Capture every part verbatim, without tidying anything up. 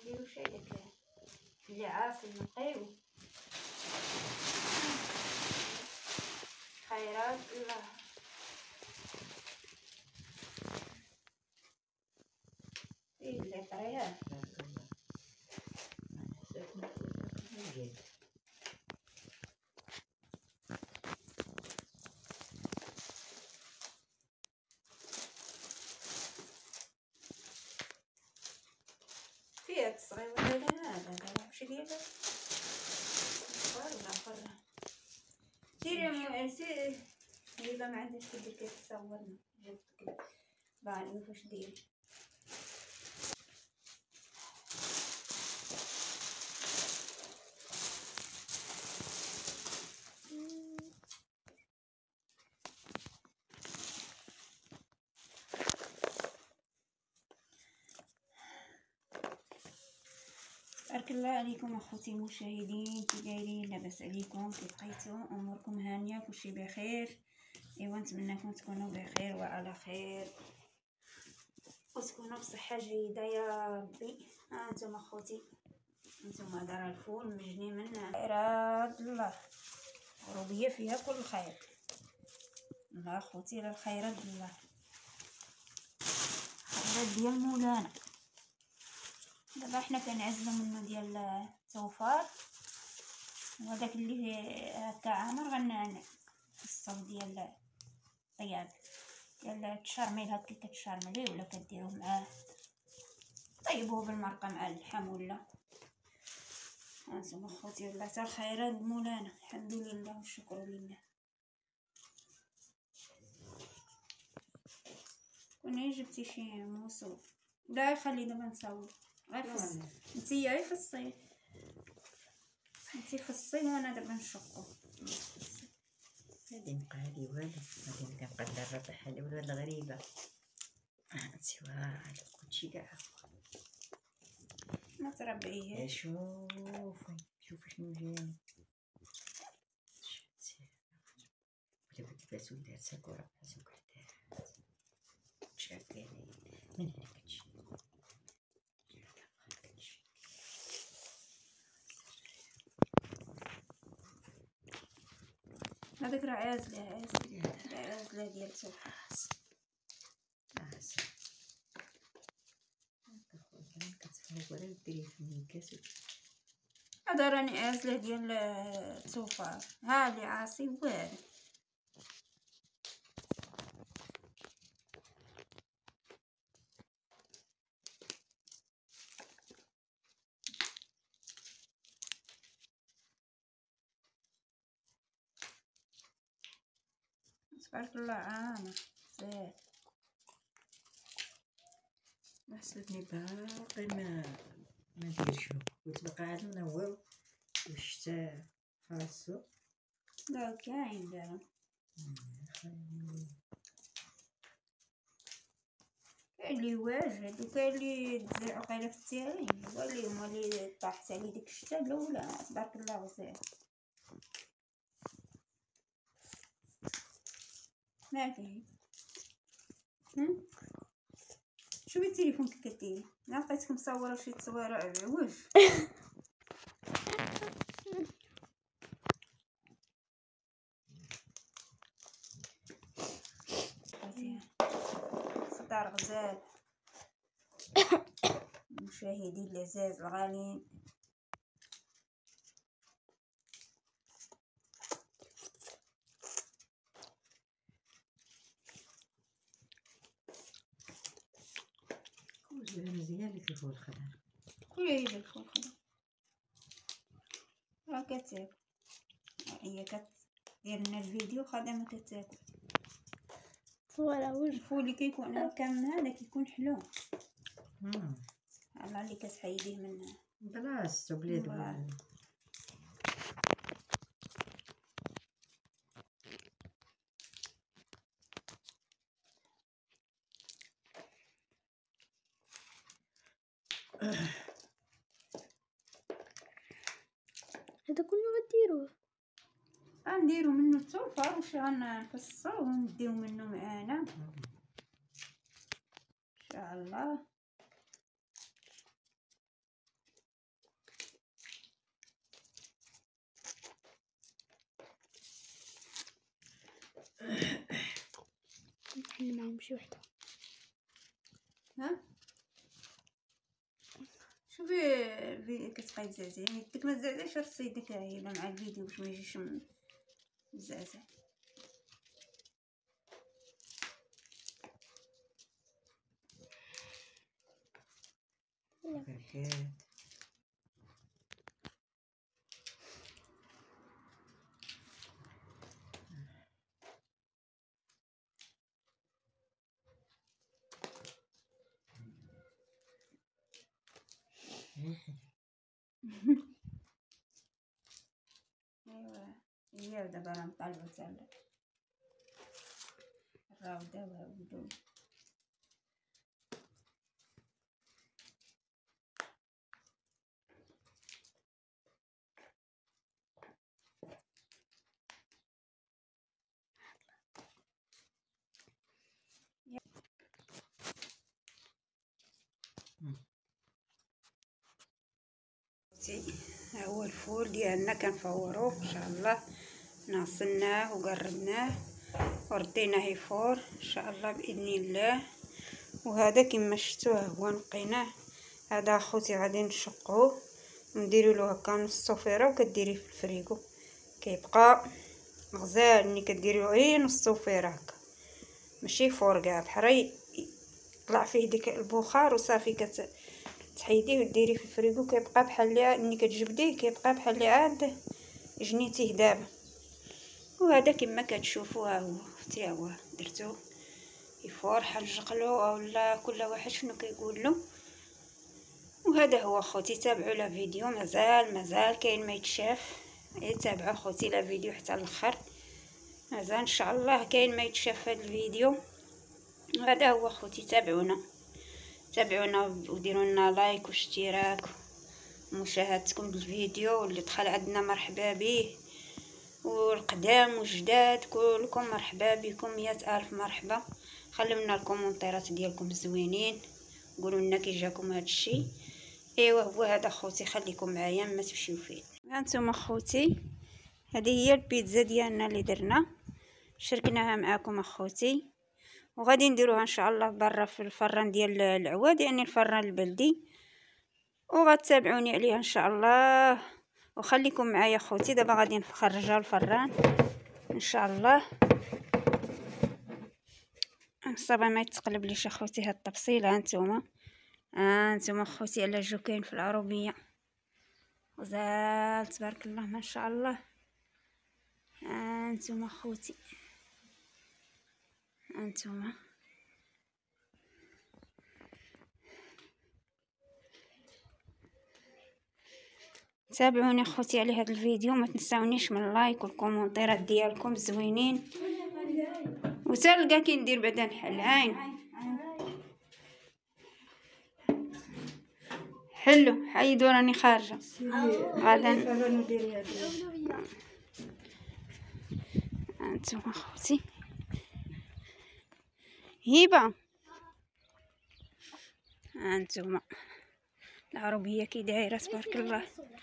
نديرو شي داك اللي عاصي نقيو خيرات الله. ايه اللي طريها فيها تصغير ولا لا؟ هذا واش ديالها ولا اخر سيري سيري الا ما عندكش كدير كتصورنا جبتك باغي واش دير. بارك الله عليكم اخوتي المشاهدين، كي دايرين؟ لاباس عليكم؟ كي بقيتو؟ اموركم هانيه؟ كلشي بخير؟ ايوا نتمنىكم تكونوا بخير وعلى خير وتكونوا بصحه جيده يا ربي. ها انتم اخوتي، انتم دار الفول مجني من خيرات الله، غروبيه فيها كل خير. الله اخوتي لا الخيرات الله، خيرات ديال مولانا. دابا حنا كنعزلو منه ديال التوفار وهداك اللي هكا عامر غنعنع في الصوت ديال الطياب ديال التشرميل، هكا كتشرمليه ولا كديروه معاه طيبوه بالمرقه مع اللحم ولا. هانتوما اخوتي والله حتى الخيرات مولانا، الحمد لله والشكر لله. كوني جبتي شي موصول لا خلي دابا نصور غير في نتيا غير في الصيف، انتي في الصين وانا دابا نشقو. هادي مقالي والو، غادي كنبقى ندرب بحال الولاد الغريبه. سوا على كلشي كاع ما تربعيهاش. شوفي شوفي شنو جاي ولا كيفاش ولات ساكوره سكر دارت شاكاني من هنا كتجي هذاك راه عازله عازله عازله ديال السلحفاة. كتصوري ديري في المكاس. هذا راني عازله ديال التوفار، ها اللي عاصي والو. تبارك الله عامه زين. حسيتني باقي ما ما نديرش، قلت باقي عاد منور والشتا خاصو. لا كاين دابا كاين اللي واجد وكاين اللي تزرع وقيله في التيرين، هو اللي هما اللي طاحت عليه ديك الشتا الاولى تبارك الله وزين. ما كاين هم شوفي التليفون كي كديري، انا لقيتك مصوره شي تصويره عوج. صدار غزال المشاهدين العزاز الغاليين، كل مزيان لك الفول الخضر كل يجي الفول الخضر راه كتاكل. هي كدير لنا الفيديو خدامه كتاكل صورة وجه الفول اللي كيكون هكا من هذا كيكون حلو. امم الله اللي كتحيديه من بلاصتو بلي دبل. هذا كله غديروه. غنديرو منه التوفر واش غنفصو ونديو منه معانا ان شاء الله. حنا معهم شي وحده. ها شوفي في كتبقاي تزعزعي يدك ما تزعزعش رصي يدك هايله مع الفيديو باش ما يجيش مزعزع. بركات. ايوا هي دابا راه نطلعو تاع الراوده وهاودو. ها هو الفول ديالنا كنفوروه ان شاء الله، نغسلناه وقربناه ورديناه يفور ان شاء الله باذن الله. وهذا كما شفتوا هو نقيناه. هذا اخوتي غادي نشقوه ونديروا له هكا نص صفيره وكديريه في الفريغو كيبقى غزال. ملي كديري غير نص صفيره هكا ماشي فور كاع بحال يطلع فيه ديك البخار وصافي كت تحيديه وديريه في الفريغو كيبقى بحال اللي ملي كتجبديه كيبقى بحال اللي عاد جنيتيه دابا. وهذا كما كتشوفوا ها هو حتى هو درتو يفور حل جقلو اولا كل واحد شنو كيقول له. وهذا هو اخوتي، تابعوا لا فيديو مازال مازال كاين ما يتشاف. اي تابعوا اخوتي لا فيديو حتى الاخر، مازال ان شاء الله كاين ما يتشاف هذا الفيديو. هذا هو اخوتي، تابعونا تابعونا وديروا لنا لايك واشتراك ومشاهدتكم للفيديو. واللي دخل عندنا مرحبا به، والقدام والجداد كلكم مرحبا بكم، مئة الف مرحبا. خلوا لنا الكومنتيرات ديالكم الزوينين، قولوا لنا كي جاكم هذا الشيء. ايوا هو هذا اخوتي، خليكم معايا ما تمشيو فيه. هانتوما اخوتي، هذه هي البيتزا ديالنا اللي درنا شاركناها معكم اخوتي، وغادي نديروها ان شاء الله برا في الفران ديال العواد، يعني الفران البلدي، وغتابعوني عليها ان شاء الله. وخليكم معايا اخوتي، دابا غادي نخرجها الفران ان شاء الله. صافي ما يتقلب ليش اخوتي هاد التفصيل. هانتوما هانتوما اخوتي على جوكين في العروبيه غزال تبارك الله ما شاء الله. هانتوما اخوتي هانتوما تابعوني اخوتي على هذا الفيديو، ما تنساونيش من اللايك والكومنتيرات ديالكم زوينين. وتلقى كي ندير بعدا نحل عين حلو حيدوا راني خارجه غادا ندير هذا. انتم اخوتي هبه، انتم العربيه كي دايره تبارك الله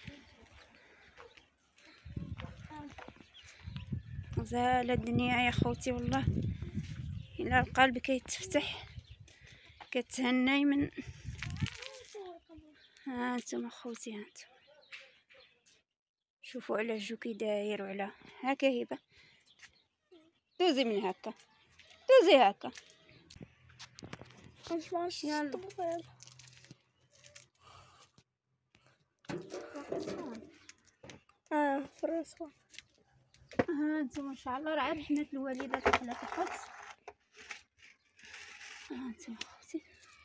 غزاله الدنيا يا خوتي. والله الى القلب كيتفتح كتهناي من. هانتم اخوتي هانتم شوفوا على جو كي داير وعلى هكا. هبه دوزي من هكا دوزي هكا يلا. اه فرصة. ها انتم ما شاء الله راه رحمه الوالده داخله تحت. ها انتم اخوتي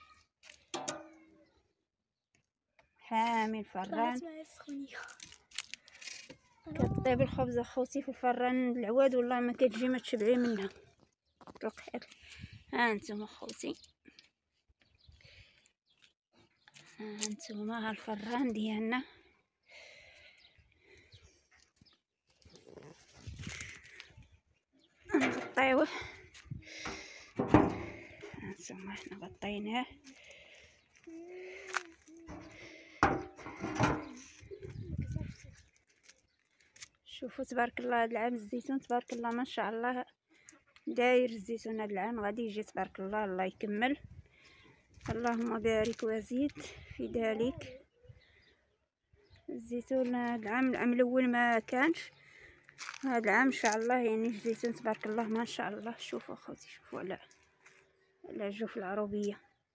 حامي الفران كطيب الخبز اخوتي في الفران العواد، والله ما كتجي ما تشبعي منها. ها انتم اخوتي ها انتم ها الفران ديالنا نغطيوه. هانتوما حنا غطيناه. شوفوا تبارك الله هذا العام الزيتون تبارك الله ما شاء الله داير الزيتون هذا العام غادي يجي تبارك الله. الله يكمل، اللهم بارك وزيد في ذلك. الزيتون هذا العام، العام الاول ما كانش، هذا العام ان شاء الله يعني الزيتون تبارك الله ما شاء الله. شوفوا اخوتي، شوفوا على على جوف العروبيه،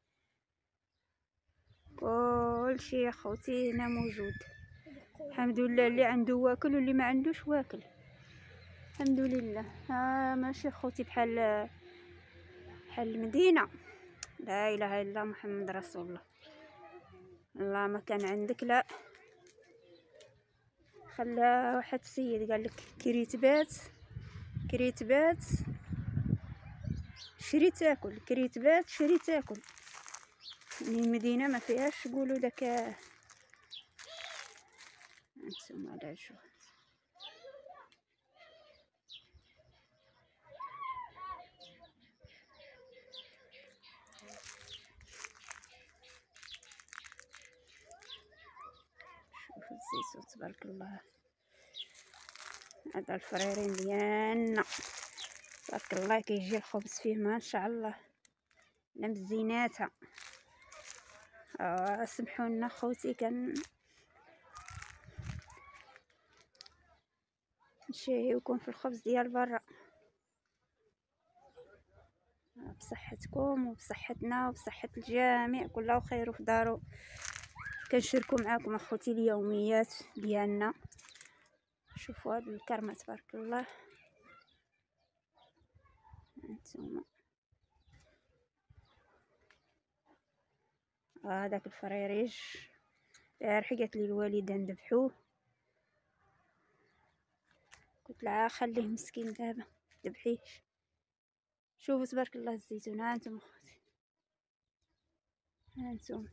كل شيء اخوتي هنا موجود. الحمد لله، اللي عنده واكل واللي ما عندوش واكل، الحمد لله. ها ماشي اخوتي بحال بحال المدينه. لا اله الا الله محمد رسول الله. الله ما كان عندك لا. خلى واحد السيد قال لك كريت بات كريت بات شري تاكل، كريت بات شري تاكل. يعني المدينه ما فيهاش يقولوا داك انتم على شو. شوفوا الزيتون تبارك الله. هذا الفريرين ديالنا تبارك الله كيجي الخبز فيه ما شاء الله لا مزيناتها. اه سمحوا لنا خوتي، كان نشهيوكم في الخبز ديال برا بصحتكم وبصحتنا وبصحة الجميع كله خير في دارو. كنشاركوا معاكم اخوتي اليوميات ديالنا. شوفوا هاد الكرمه تبارك الله. هانتوما هذاك الفريريج البارح قالت لي الوالده نذبحوه، قلت لها خليه مسكين دابا ذبحيش. شوفوا تبارك الله الزيتون. ها انتم اخوتي، ها انتم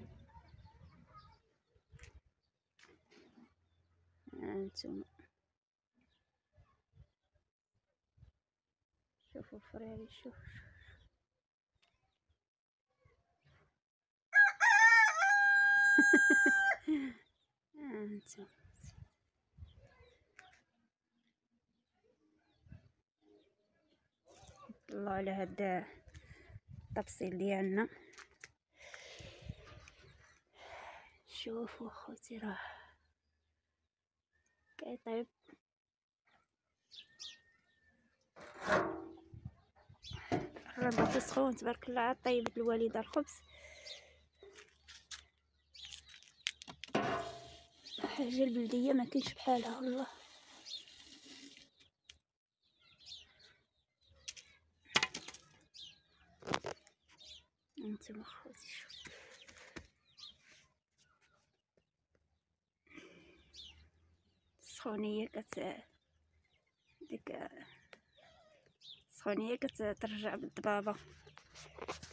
ها انتم شوفوا الفريريج. شوف ها انتم الله على هذا التفصيل ديالنا. شوفوا اخوتي راه كيطيب. الربع سخون تبارك الله. عاد طيبت الوالده الخبز، حاجه البلديه ما كاينش بحالها والله. انتم اخوتي شوف السخونيه كت ديك السخونيه كترجع بالضبابه.